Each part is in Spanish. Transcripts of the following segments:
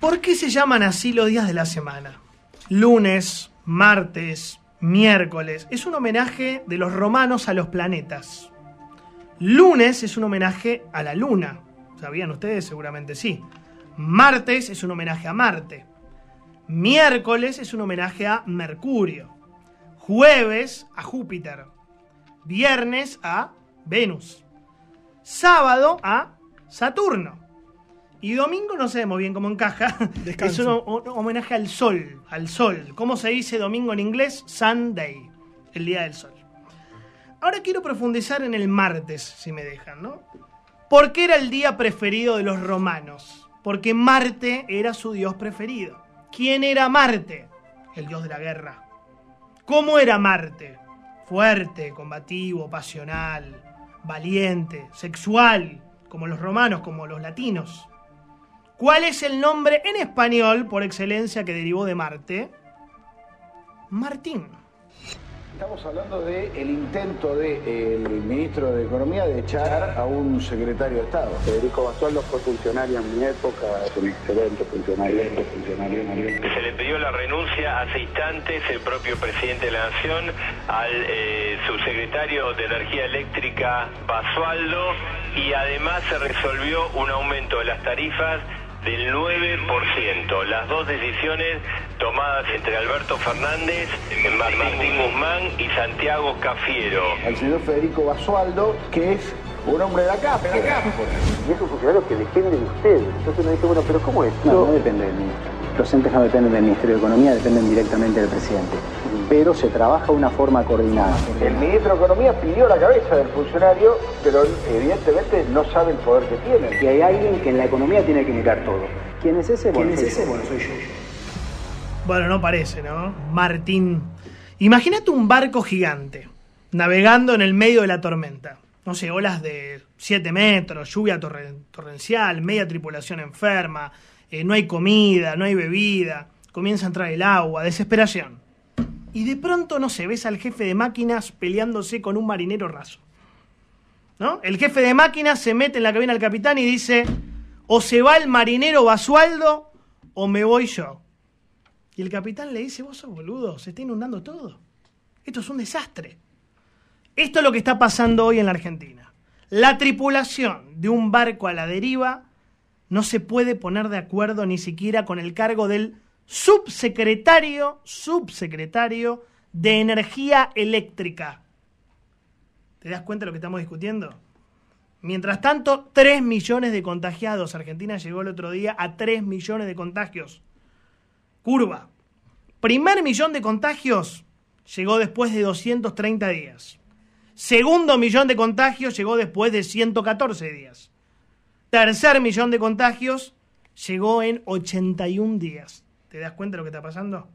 ¿Por qué se llaman así los días de la semana? Lunes, martes, miércoles. Es un homenaje de los romanos a los planetas. Lunes es un homenaje a la luna. ¿Sabían ustedes? Seguramente sí. Martes es un homenaje a Marte. Miércoles es un homenaje a Mercurio. Jueves a Júpiter. Viernes a Venus. Sábado a Saturno. Y domingo no sabemos bien cómo encaja. Descanso. Es un homenaje al sol. Al sol. ¿Cómo se dice domingo en inglés? Sunday. El día del sol. Ahora quiero profundizar en el martes, si me dejan, ¿no? ¿Por qué era el día preferido de los romanos? Porque Marte era su dios preferido. ¿Quién era Marte? El dios de la guerra. ¿Cómo era Marte? Fuerte, combativo, pasional, valiente, sexual, como los romanos, como los latinos. ¿Cuál es el nombre en español por excelencia que derivó de Marte? Martín. Estamos hablando del intento del ministro de Economía de echar a un secretario de Estado. Federico Basualdo fue funcionario en mi época, es un excelente funcionario. Se le pidió la renuncia hace instantes el propio presidente de la Nación al subsecretario de Energía Eléctrica Basualdo, y además se resolvió un aumento de las tarifas del 9%. Las dos decisiones tomadas entre Alberto Fernández, Martín Guzmán y Santiago Cafiero. Al señor Federico Basualdo, que es un hombre de acá. Y es un funcionario que depende de usted. Entonces uno dice, bueno, pero ¿cómo es? No depende del ministro. Los entes no dependen del Ministerio de Economía, dependen directamente del presidente. Pero se trabaja de una forma coordinada. El ministro de Economía pidió la cabeza del funcionario, pero evidentemente no sabe el poder que tiene. Y hay alguien que en la economía tiene que mirar todo. ¿Quién es ese? Bueno, soy yo. Bueno, no parece, ¿no? Martín. Imagínate un barco gigante, navegando en el medio de la tormenta. No sé, olas de 7 metros, lluvia torrencial, media tripulación enferma, no hay comida, no hay bebida, comienza a entrar el agua, desesperación. Y de pronto, no sé, ves al jefe de máquinas peleándose con un marinero raso, ¿no? El jefe de máquinas se mete en la cabina del capitán y dice: o se va el marinero Basualdo o me voy yo. Y el capitán le dice: vos sos boludo, se está inundando todo. Esto es un desastre. Esto es lo que está pasando hoy en la Argentina. La tripulación de un barco a la deriva no se puede poner de acuerdo ni siquiera con el cargo del subsecretario de Energía Eléctrica. ¿Te das cuenta de lo que estamos discutiendo? Mientras tanto, 3 millones de contagiados. Argentina llegó el otro día a 3 millones de contagios. Curva. Primer millón de contagios llegó después de 230 días. Segundo millón de contagios llegó después de 114 días. Tercer millón de contagios llegó en 81 días. ¿Te das cuenta de lo que está pasando?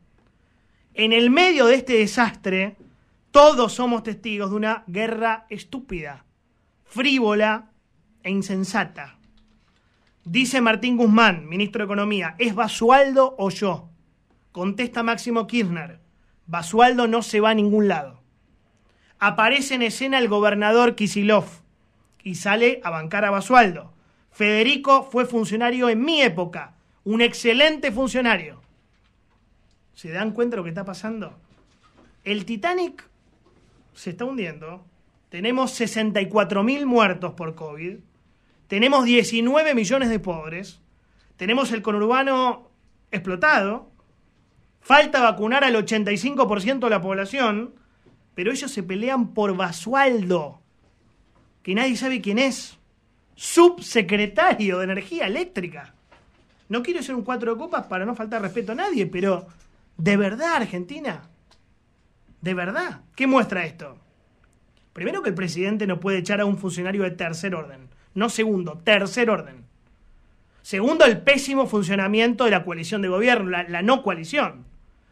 En el medio de este desastre, todos somos testigos de una guerra estúpida, frívola e insensata. Dice Martín Guzmán, ministro de Economía: ¿es Basualdo o yo? Contesta Máximo Kirchner: Basualdo no se va a ningún lado. Aparece en escena el gobernador Kicillof y sale a bancar a Basualdo. Federico fue funcionario en mi época, un excelente funcionario. ¿Se dan cuenta de lo que está pasando? El Titanic se está hundiendo. Tenemos 64.000 muertos por COVID. Tenemos 19 millones de pobres. Tenemos el conurbano explotado. Falta vacunar al 85% de la población. Pero ellos se pelean por Basualdo, que nadie sabe quién es. Subsecretario de Energía Eléctrica. No quiero ser un 4 de copas para no faltar respeto a nadie, pero ¿de verdad, Argentina? ¿De verdad? ¿Qué muestra esto? Primero, que el presidente no puede echar a un funcionario de tercer orden. No segundo, tercer orden. Segundo, el pésimo funcionamiento de la coalición de gobierno, la no coalición.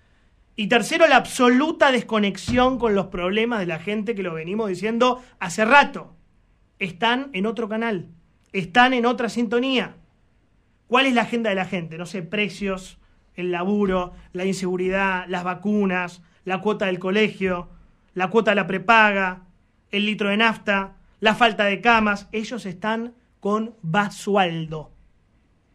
Y tercero, la absoluta desconexión con los problemas de la gente, que lo venimos diciendo hace rato. Están en otro canal, están en otra sintonía. ¿Cuál es la agenda de la gente? No sé, precios, el laburo, la inseguridad, las vacunas, la cuota del colegio, la cuota de la prepaga, el litro de nafta, la falta de camas. Ellos están con Basualdo.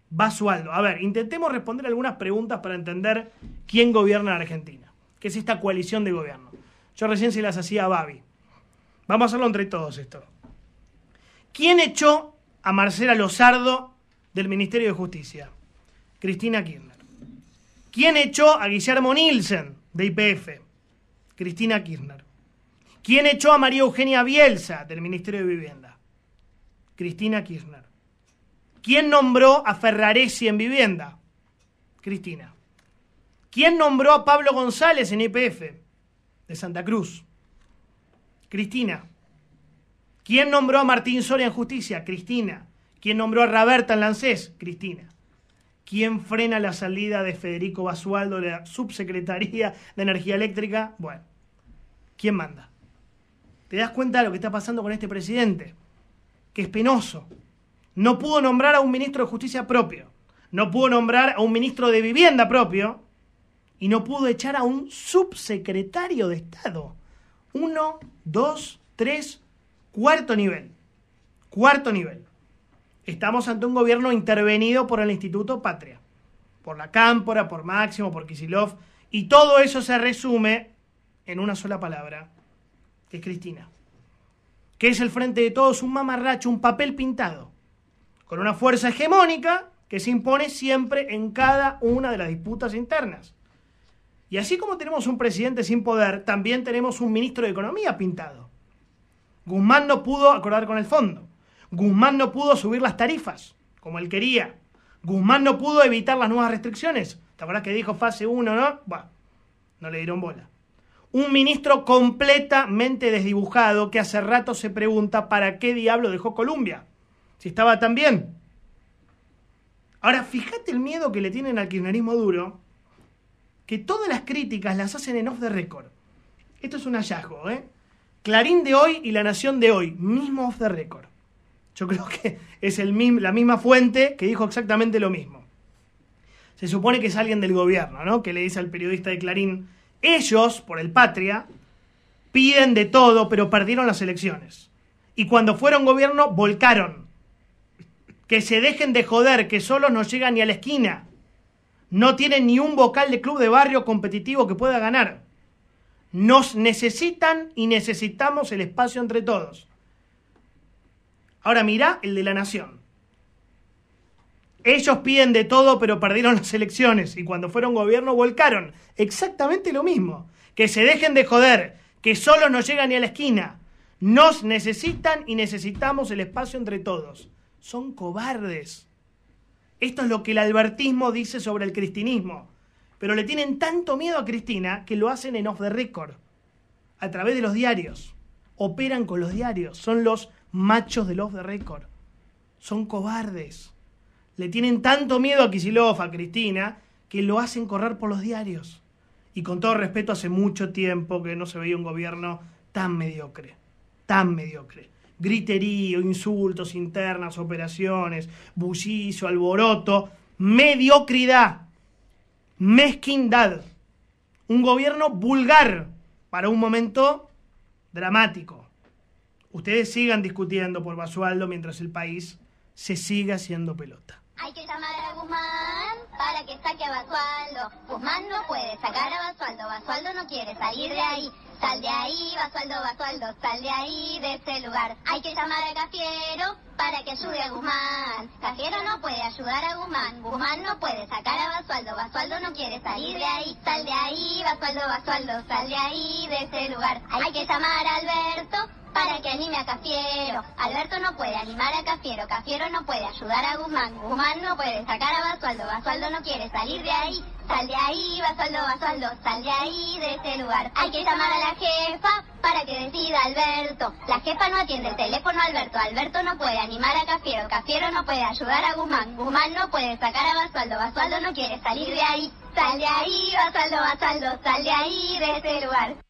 Basualdo. A ver, intentemos responder algunas preguntas para entender quién gobierna en Argentina. ¿Qué es esta coalición de gobierno? Yo recién se las hacía a Babi. Vamos a hacerlo entre todos esto. ¿Quién echó a Marcela Lozardo del Ministerio de Justicia? Cristina Kirchner. ¿Quién echó a Guillermo Nielsen de YPF? Cristina Kirchner. ¿Quién echó a María Eugenia Bielsa del Ministerio de Vivienda? Cristina Kirchner. ¿Quién nombró a Ferraresi en Vivienda? Cristina. ¿Quién nombró a Pablo González en YPF? De Santa Cruz. Cristina. ¿Quién nombró a Martín Soria en Justicia? Cristina. ¿Quién nombró a Raberta en Lancés? Cristina. ¿Quién frena la salida de Federico Basualdo de la Subsecretaría de Energía Eléctrica? Bueno, ¿quién manda? ¿Te das cuenta de lo que está pasando con este presidente? Que es penoso. No pudo nombrar a un ministro de Justicia propio. No pudo nombrar a un ministro de Vivienda propio. Y no pudo echar a un subsecretario de Estado. 1, 2, 3, cuarto nivel. Cuarto nivel. Estamos ante un gobierno intervenido por el Instituto Patria. Por la Cámpora, por Máximo, por Kicillof. Y todo eso se resume en una sola palabra. Que es Cristina. Que es el frente de todos un mamarracho, un papel pintado. Con una fuerza hegemónica que se impone siempre en cada una de las disputas internas. Y así como tenemos un presidente sin poder, también tenemos un ministro de Economía pintado. Guzmán no pudo acordar con el fondo. Guzmán no pudo subir las tarifas, como él quería. Guzmán no pudo evitar las nuevas restricciones. ¿Te acuerdas que dijo fase 1, no? Bah, no le dieron bola. Un ministro completamente desdibujado que hace rato se pregunta para qué diablo dejó Colombia, si estaba tan bien. Ahora, fíjate el miedo que le tienen al kirchnerismo duro, que todas las críticas las hacen en off the record. Esto es un hallazgo, ¿eh? Clarín de hoy y La Nación de hoy, mismo off the record. Yo creo que es la misma fuente que dijo exactamente lo mismo. Se supone que es alguien del gobierno, ¿no? Que le dice al periodista de Clarín, ellos, por el Patria, piden de todo, pero perdieron las elecciones. Y cuando fueron gobierno, volcaron. Que se dejen de joder, que solos no llegan ni a la esquina. No tienen ni un vocal de club de barrio competitivo que pueda ganar. Nos necesitan y necesitamos el espacio entre todos. Ahora mirá el de La Nación. Ellos piden de todo, pero perdieron las elecciones. Y cuando fueron gobierno, volcaron. Exactamente lo mismo. Que se dejen de joder, que solos no llegan ni a la esquina. Nos necesitan y necesitamos el espacio entre todos. Son cobardes. Esto es lo que el albertismo dice sobre el cristinismo. Pero le tienen tanto miedo a Cristina que lo hacen en off the record. A través de los diarios. Operan con los diarios. Son los machos del off the record. Son cobardes. Le tienen tanto miedo a Kicillof, a Cristina, que lo hacen correr por los diarios. Y con todo respeto, hace mucho tiempo que no se veía un gobierno tan mediocre. Tan mediocre. Griterío, insultos internas, operaciones, bullicio, alboroto, mediocridad, mezquindad. Un gobierno vulgar para un momento dramático. Ustedes sigan discutiendo por Basualdo mientras el país se siga haciendo pelota. Hay que llamar a Guzmán para que saque a Basualdo. Guzmán no puede sacar a Basualdo. Basualdo no quiere salir de ahí. Sal de ahí, Basualdo, Basualdo, sal de ahí, de ese lugar. Hay que llamar a Cafiero para que ayude a Guzmán. Cafiero no puede ayudar a Guzmán. Guzmán no puede sacar a Basualdo. Basualdo no quiere salir de ahí. Sal de ahí, Basualdo, Basualdo, sal de ahí, de ese lugar. Hay que llamar a Alberto para que anime a Cafiero. Alberto no puede animar a Cafiero. Cafiero no puede ayudar a Guzmán. Guzmán no puede sacar a Basualdo. Basualdo no quiere salir de ahí. Sal de ahí, Basualdo, Basualdo, sal de ahí, de ese lugar. Hay que llamar a la jefa para que decida Alberto. La jefa no atiende el teléfono a Alberto. Alberto no puede animar a Cafiero. Cafiero no puede ayudar a Guzmán. Guzmán no puede sacar a Basualdo. Basualdo no quiere salir de ahí. Sal de ahí, Basualdo, Basualdo, sal de ahí, de ese lugar.